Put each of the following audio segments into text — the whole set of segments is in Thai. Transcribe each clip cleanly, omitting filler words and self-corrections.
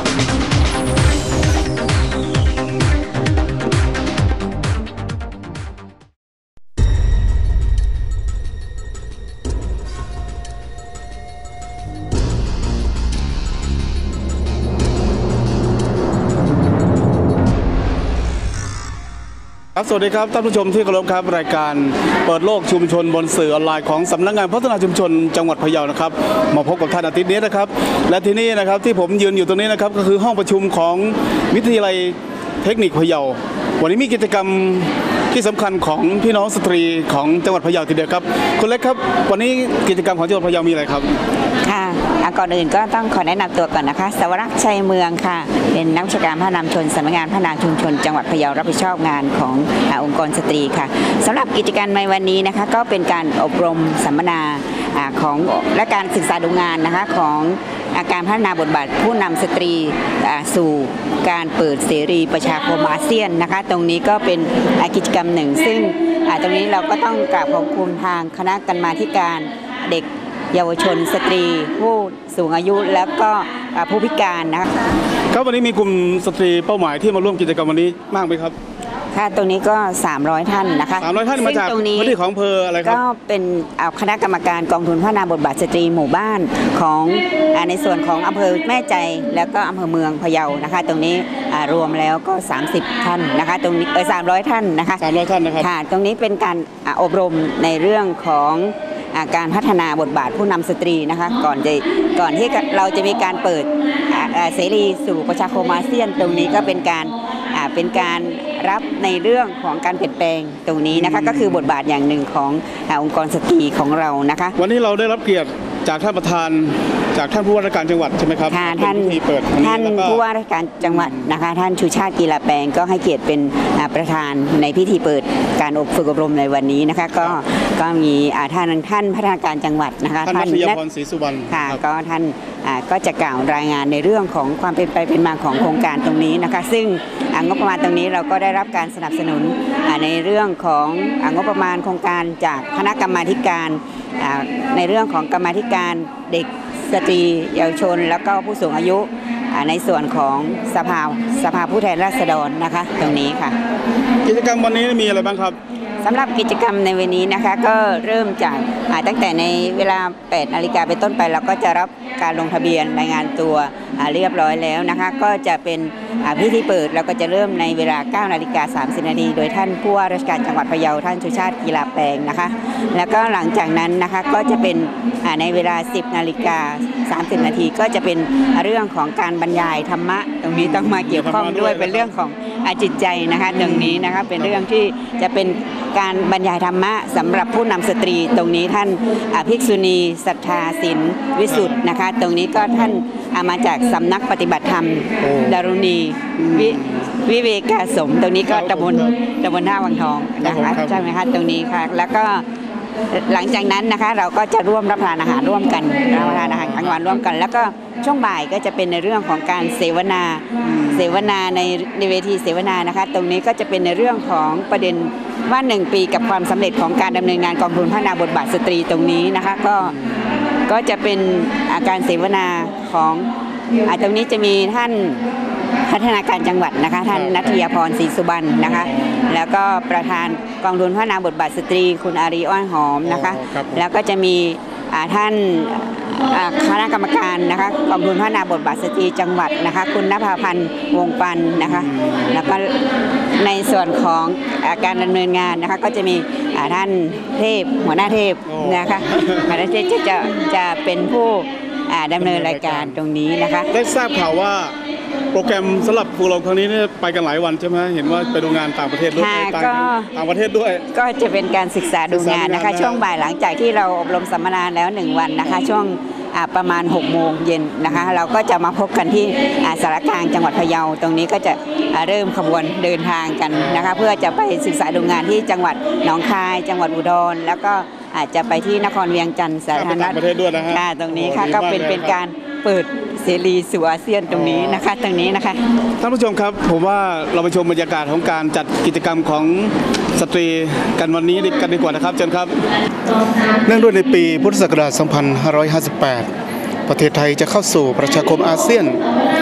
สวัสดีครับท่านผู้ชมที่เคารพครับรายการเปิดโลกชุมชนบนสื่อออนไลน์ของสำนักงานพัฒนาชุมชนจังหวัดพะเยานะครับมาพบกับท่านอาทิตย์นี้นะครับและที่นี่นะครับที่ผมยืนอยู่ตรงนี้นะครับก็คือห้องประชุมของวิทยาลัยเทคนิคพะเยาวันนี้มีกิจกรรมที่สำคัญของพี่น้องสตรีของจังหวัดพะเยาทีเดียวครับคุณเล็กครับวันนี้กิจกรรมของจังหวัดพะเยามีอะไรครับค่ะก่อนอื่นก็ต้องขอแนะนำตัวก่อนนะคะสวรักษ์ชัยเมืองค่ะเป็นนักวิชาการพัฒนาชุมชนสำนักงานพัฒนาชุมชนจังหวัดพะเยารับผิดชอบงานขององค์กรสตรีค่ะสำหรับกิจกรรมในวันนี้นะคะก็เป็นการอบรมสัมมนาของและการศึกษาดูงานนะคะของการพัฒนาบทบาทผู้นำสตรีสู่การเปิดเสรีประชาคมอาเซียนนะคะตรงนี้ก็เป็นกิจกรรมหนึ่งซึ่งตรงนี้เราก็ต้องกราบขอบคุณทางคณะกรรมาธิการเด็กเยาวชนสตรีผู้สูงอายุแล้วก็ผู้พิการนะคะครับวันนี้มีกลุ่มสตรีเป้าหมายที่มาร่วมกิจกรรมวันนี้มากไหมครับค่ะตรงนี้ก็300ท่านนะคะ 300ท่านมาจากพื้นที่ของอำเภออะไรครับก็เป็นคณะกรรมการกองทุนพัฒนาบทบาทสตรีหมู่บ้านของในส่วนของอำเภอแม่ใจแล้วก็อำเภอเมืองพะเยานะคะตรงนี้รวมแล้วก็30ท่านนะคะตรงนี้300ท่านนะคะ 300ท่านนะครับค่ะตรงนี้เป็นการอบรมในเรื่องของการพัฒนาบทบาทผู้นำสตรีนะคะก่อนที่เราจะมีการเปิดเสรีสู่ประชาคมอาเซียนตรงนี้ก็เป็นการรับในเรื่องของการเปลี่ยนแปลงตรงนี้นะคะก็คือบทบาทอย่างหนึ่งขององค์กรสตรีของเรานะคะวันนี้เราได้รับเกียรติจากท่านประธานจากท่านผู้ว่าราชการจังหวัดใช่ไหมครับท่านผู้ว่าราชการจังหวัดนะคะท่านชูชาติกีฬาแปลงก็ให้เกียรติเป็นประธานในพิธีเปิดการฝึกอบรมในวันนี้นะคะก็มีท่านพัฒนาการจังหวัดนะคะท่านนัทยพรศรีสุวรรณค่ะก็ท่านก็จะกล่าวรายงานในเรื่องของความเป็นไปเป็นมาของโครงการตรงนี้นะคะซึ่งงบประมาณตรงนี้เราก็ได้รับการสนับสนุนในเรื่องของงบประมาณโครงการจากคณะกรรมาธิการในเรื่องของกรรมาธิการเด็กสตรีเยาวชนแล้วก็ผู้สูงอายุในส่วนของสภาผู้แทนราษฎรนะคะตรงนี้ค่ะกิจกรรมวันนี้มีอะไรบ้างครับสำหรับกิจกรรมในวันนี้นะคะก็เริ่มจากตั้งแต่ในเวลา 8 นาฬิกาเป็นต้นไปเราก็จะรับการลงทะเบียนรายงานตัวเรียบร้อยแล้วนะคะก็จะเป็นพิธีเปิดเราก็จะเริ่มในเวลา 9 นาฬิกา 30 นาทีโดยท่านผู้ว่าราชการจังหวัดพะเยาท่านชูชาติกีฬาแปลงนะคะแล้วก็หลังจากนั้นนะคะก็จะเป็นในเวลา 10 นาฬิกา 30 นาทีก็จะเป็นเรื่องของการบรรยายธรรมะตรงนี้ต้องมาเกี่ยวข้องด้วยเป็นเรื่องของจิตใจนะคะตรงนี้นะคะเป็นเรื่องที่จะเป็นการบรรยายธรรมะสำหรับผู้นำสตรีตรงนี้ท่านภิกษุณีศรัทธาศิลป์วิสุทธ์นะคะตรงนี้ก็ท่านมาจากสำนักปฏิบัติธรรมดารุณีวิเวกสมตรงนี้ก็ตำบลท่าวังทองนะคะใช่ไหมคะตรงนี้ค่ะแล้วก็หลังจากนั้นนะคะเราก็จะร่วมรับประทานอาหารร่วมกันรับประทานอาหารกลางวันร่วมกันแล้วก็ช่วงบ่ายก็จะเป็นในเรื่องของการเสวนาในเวทีเสวนานะคะตรงนี้ก็จะเป็นในเรื่องของประเด็นว่า1 ปีกับความสำเร็จของการดำเนินงานกองทุนพัฒนาบทบาทสตรีตรงนี้นะคะก็จะเป็นการเสวนาของตรงนี้จะมีท่านพัฒนาการจังหวัดนะคะท่านนัทยพรศรีสุวรรณนะคะแล้วก็ประธานกองทุนพัฒนาบทบาทสตรีคุณอารีอ้อยหอมนะคะแล้วก็จะมีท่านคณะกรรมการนะคะกองทุนพัฒนาบทบาทสตรีจังหวัดนะคะคุณณภาพันธ์วงปันนะคะแล้วก็ในส่วนของการดำเนินงานนะคะก็จะมีท่านเทพหัวหน้าเทพนะคะหัวหน้าเทพจะเป็นผู้ดำเนินรายการตรงนี้นะคะได้ทราบข่าวว่าโปรแกรมสำหรับฝึกอบรมครั้งนี้เนี่ยไปกันหลายวันใช่ไหมเห็นว่าไปดูงานต่างประเทศด้วยต่างประเทศด้วยก็จะเป็นการศึกษาดูงานนะคะช่วงบ่ายหลังจากที่เราอบรมสัมมนาแล้ว1 วันนะคะช่วงประมาณ6 โมงเย็นนะคะเราก็จะมาพบกันที่สารกลางจังหวัดพะเยาตรงนี้ก็จะเริ่มขบวนเดินทางกันนะคะเพื่อจะไปศึกษาดูงานที่จังหวัดหนองคายจังหวัดอุดรแล้วก็อาจจะไปที่นครเวียงจันทร์สาธารณรัฐตรงนี้ค่ะก็เป็นการเปิดเสรีสู่อาเซียนตรงนี้นะคะตรงนี้นะคะท่านผู้ชมครับผมว่าเราไปชมบรรยากาศของการจัดกิจกรรมของสตรีกันวันนี้กันดีกว่านะครับเชิญครับเนื่องด้วยในปีพุทธศักราช 2558 ประเทศไทยจะเข้าสู่ประชาคมอาเซียน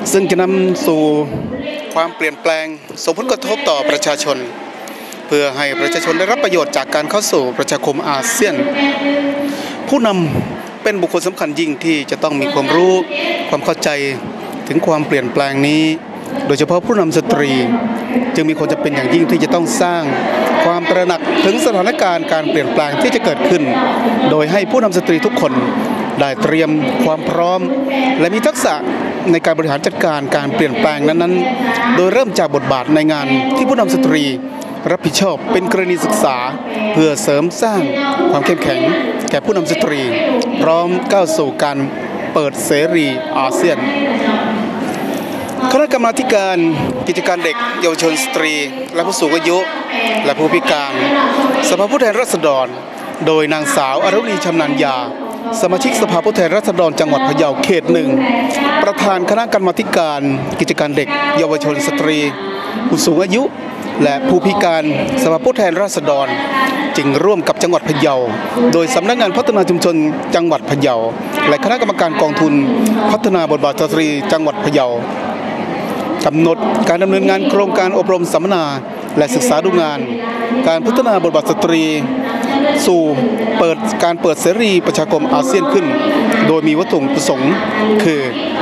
ซึ่งจะนำสู่ความเปลี่ยนแปลงส่งผลกระทบต่อประชาชนเพื่อให้ประชาชนได้รับประโยชน์จากการเข้าสู่ประชาคมอาเซียนผู้นำเป็นบุคคลสำคัญยิ่งที่จะต้องมีความรู้ความเข้าใจถึงความเปลี่ยนแปลงนี้โดยเฉพาะผู้นำสตรีจึงมีความจำเป็นอย่างยิ่งที่จะต้องสร้างความตระหนักถึงสถานการณ์การเปลี่ยนแปลงที่จะเกิดขึ้นโดยให้ผู้นำสตรีทุกคนได้เตรียมความพร้อมและมีทักษะในการบริหารจัดการการเปลี่ยนแปลงนั้นๆโดยเริ่มจากบทบาทในงานที่ผู้นำสตรีรับผิดชอบเป็นกรณีศึกษาเพื่อเสริมสร้างความเข้มแข็งแก่ผู้นำสตรีพร้อมก้าวสู่การเปิดเสรีอาเซียนคณะกรรมาธิการกิจการเด็กเยาวชนสตรีและผู้สูงอายุและผู้พิการสภาผู้แทนราษฎรโดยนางสาวอรุณีชำนาญยาสมาชิกสภาผู้แทนราษฎรจังหวัดพะเยาเขตหนึ่งประธานคณะกรรมาธิการกิจการเด็กเยาวชนสตรีผู้สูงอายุและผู้พิการสภาผู้แทนราษฎรจึงร่วมกับจังหวัดพะเยาโดยสำนักงานพัฒนาชุมชนจังหวัดพะเยาและคณะกรรมการกองทุนพัฒนาบทบาทสตรีจังหวัดพะเยากำหนดการดำเนินงานโครงการอบรมสัมมนาและศึกษาดูงานการพัฒนาบทบาทสตรีสู่การเปิดเสรีประชาคมอาเซียนขึ้นโดยมีวัตถุประสงค์คือ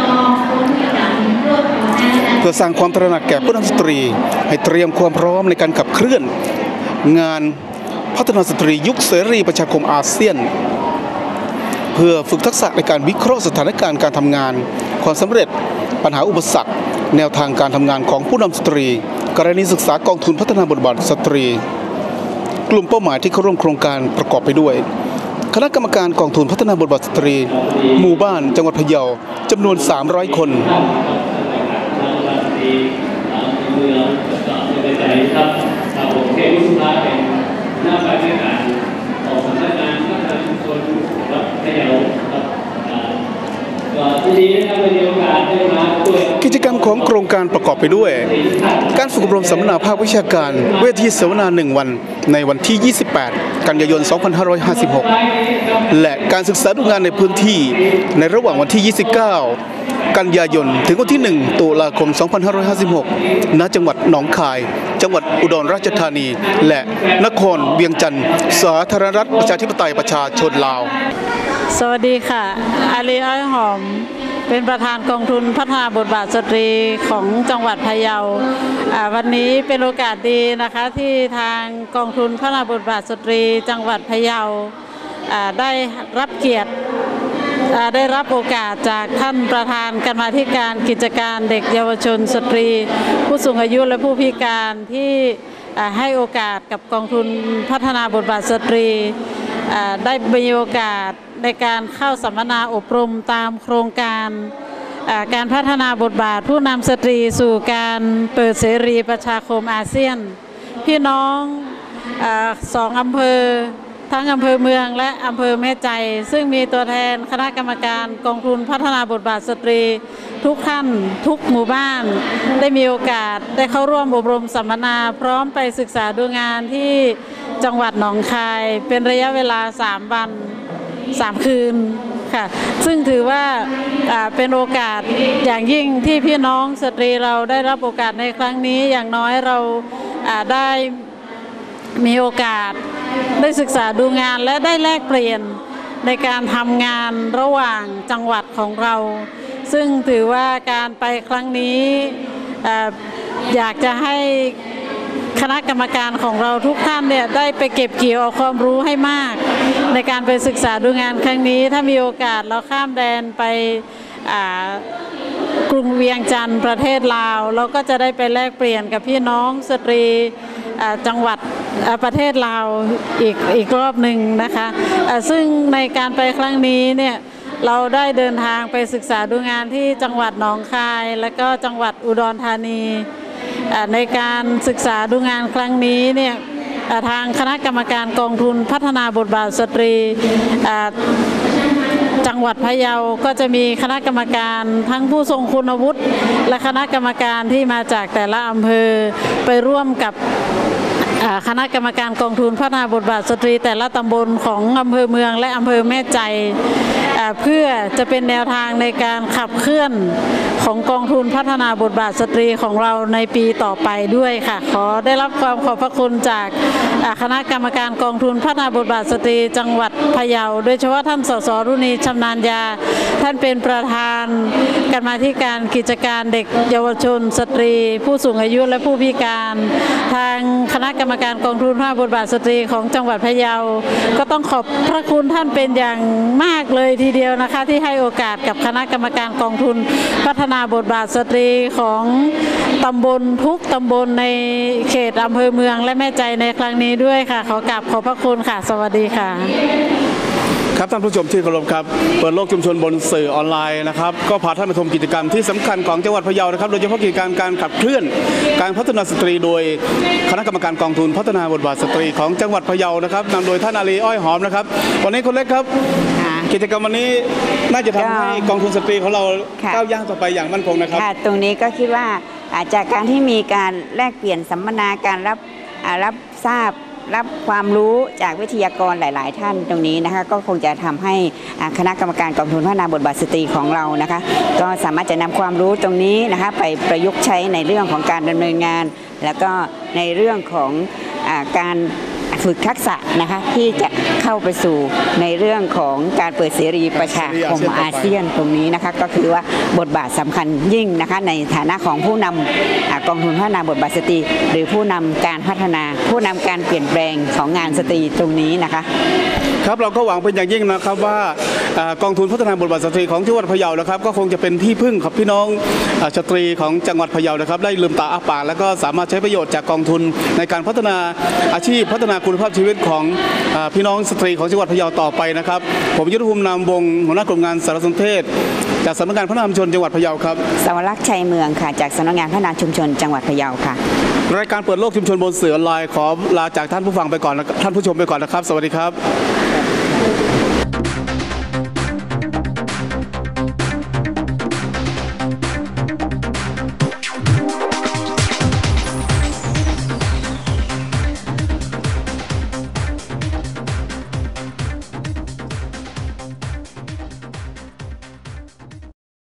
เพื่อสร้างความตระหนักแก่ผู้นำสตรีให้เตรียมความพร้อมในการขับเคลื่อนงานพัฒนาสตรียุคเสรีประชาคมอาเซียนเพื่อฝึกทักษะในการวิเคราะห์สถานการณ์การทำงานความสำเร็จปัญหาอุปสรรคแนวทางการทำงานของผู้นำสตรีกรณีศึกษากองทุนพัฒนาบทบาทสตรีกลุ่มเป้าหมายที่เข้าร่วมโครงการประกอบไปด้วยคณะกรรมการกองทุนพัฒนาบทบาทสตรีหมู่บ้านจังหวัดพะเยาจำนวน300 คนกิจกรรมของโครงการประกอบไปด้วยการฝึกอบรมสัมมนาภาควิชาการเวทีเสวนา1 วันในวันที่ 28 กันยายน 2556 และการศึกษาดูงานในพื้นที่ในระหว่างวันที่ 29 กันยายนถึงวันที่ 1 ตุลาคม 2556 ณ จังหวัดหนองคายจังหวัดอุดรราชธานีและนครเวียงจันทร์สาธารณรัฐประชาธิปไตยประชาชนลาวสวัสดีค่ะอาลีอ้อยหอมเป็นประธานกองทุนพัฒนาบทบาทสตรีของจังหวัดพะเยาวันนี้เป็นโอกาสดีนะคะที่ทางกองทุนพัฒนาบทบาทสตรีจังหวัดพะเยาได้รับเกียรติได้รับโอกาสจากท่านประธานกรรมาธิการกิจการเด็กเยาวชนสตรีผู้สูงอายุและผู้พิการที่ให้โอกาสกับกองทุนพัฒนาบทบาทสตรีได้มีโอกาสในการเข้าสัมมนาอบรมตามโครงการการพัฒนาบทบาทผู้นำสตรีสู่การเปิดเสรีประชาคมอาเซียนพี่น้อง2 อำเภอทั้งอำเภอเมืองและอำเภอแม่ใจซึ่งมีตัวแทนคณะกรรมการกองทุนพัฒนาบทบาทสตรีทุกท่านทุกหมู่บ้านได้มีโอกาสได้เข้าร่วมอบรมสัมมนาพร้อมไปศึกษาดูงานที่จังหวัดหนองคายเป็นระยะเวลา3 วัน 3 คืนค่ะซึ่งถือว่าเป็นโอกาสอย่างยิ่งที่พี่น้องสตรีเราได้รับโอกาสในครั้งนี้อย่างน้อยเราได้มีโอกาสได้ศึกษาดูงานและได้แลกเปลี่ยนในการทำงานระหว่างจังหวัดของเราซึ่งถือว่าการไปครั้งนี้อยากจะให้คณะกรรมการของเราทุกท่านเนี่ยได้ไปเก็บเกี่ยวเอาความรู้ให้มากในการไปศึกษาดูงานครั้งนี้ถ้ามีโอกาสเราข้ามแดนไปกรุงเวียงจันทร์ประเทศลาวเราก็จะได้ไปแลกเปลี่ยนกับพี่น้องสตรีจังหวัดประเทศลาวอีกรอบหนึ่งนะคะซึ่งในการไปครั้งนี้เนี่ยเราได้เดินทางไปศึกษาดูงานที่จังหวัดหนองคายและก็จังหวัดอุดรธานีในการศึกษาดูงานครั้งนี้เนี่ยทางคณะกรรมการกองทุนพัฒนาบทบาทสตรีจังหวัดพะเยาก็จะมีคณะกรรมการทั้งผู้ทรงคุณวุฒิและคณะกรรมการที่มาจากแต่ละอำเภอไปร่วมกับคณะกรรมการกองทุนพัฒนาบทบาทสตรีแต่ละตำบลของอำเภอเมืองและอำเภอแม่ใจเพื่อจะเป็นแนวทางในการขับเคลื่อนของกองทุนพัฒนาบทบาทสตรีของเราในปีต่อไปด้วยค่ะขอได้รับความขอบพระคุณจากคณะกรรมการกองทุนพัฒนาบทบาทสตรีจังหวัดพะเยาโดยเฉพาะท่านสสรุณีชำนาญยาท่านเป็นประธานกรรมาธิการกิจการเด็กเยาวชนสตรีผู้สูงอายุและผู้พิการทางคณะกรรมการกองทุนพัฒนาบทบาทสตรีของจังหวัดพะเยาก็ต้องขอบพระคุณท่านเป็นอย่างมากเลยทีเดียวนะคะที่ให้โอกาสกับคณะกรรมการกองทุนพัฒนาบทบาทสตรีของตำบลทุกตำบลในเขตอำเภอเมืองและแม่ใจในครั้งนี้ด้วยค่ะขอกราบขอบพระคุณค่ะสวัสดีค่ะครับท่านผู้ชมที่เคารพครับเปิดโลกชุมชนบนสื่อออนไลน์นะครับก็พาท่านมาชมกิจกรรมที่สำคัญของจังหวัดพะเยานะครับโดยเฉพาะกิจกรรมการขับเคลื่อนการพัฒนาสตรีโดยคณะกรรมการกองทุนพัฒนาบทบาทสตรีของจังหวัดพะเยานะครับนำโดยท่านอาลีอ้อยหอมนะครับวันนี้คนเล็กครับกิจกรรมวันนี้น่าจะทำให้กองทุนสตรีของเราก้าวย่างต่อไปอย่างมั่นคงนะครับตรงนี้ก็คิดว่าจากการที่มีการแลกเปลี่ยนสัมมนาการรับทราบรับความรู้จากวิทยากรหลายๆท่านตรงนี้นะคะก็คงจะทำให้คณะกรรมการกองทุนพัฒนาบทบาทสตรีของเรานะคะก็สามารถจะนำความรู้ตรงนี้นะคะไปประยุกต์ใช้ในเรื่องของการดำเนินงาน แล้วก็ในเรื่องของการฝึกทักษะนะคะที่จะเข้าไปสู่ในเรื่องของการเปิดเสรีประชาคมอาเซียนตรงนี้นะคะก็คือว่าบทบาทสำคัญยิ่งนะคะในฐานะของผู้นำกองทุนพัฒนาบทบาทสตรีหรือผู้นำการพัฒนาผู้นำการเปลี่ยนแปลงของงานสตรีตรงนี้นะคะครับเราก็หวังเป็นอย่างยิ่งนะครับว่ากองทุนพัฒนาบทบาทสตรีของจังหวัดพะเยานะครับก็คงจะเป็นที่พึ่งของพี่น้องสตรีของจังหวัดพะเยานะครับได้ลืมตาอ้าปากแล้วก็สามารถใช้ประโยชน์จากกองทุนในการพัฒนาอาชีพพัฒนาคุณภาพชีวิตของพี่น้องสตรีของจังหวัดพะเยาต่อไปนะครับผมยุทธภูมินามวงศ์หัวหน้ากลุ่มงานสารสนเทศจากสำนักงานพัฒนาชุมชนจังหวัดพะเยาครับสวรักษ์ชัยเมืองค่ะจากสำนักงานพัฒนาชุมชนจังหวัดพะเยาค่ะรายการเปิดโลกชุมชนบนสื่อออนไลน์ขอลาจากท่านผู้ฟังไปก่อนท่านผู้ชมไปก่อนนะครับสวัสดีครับ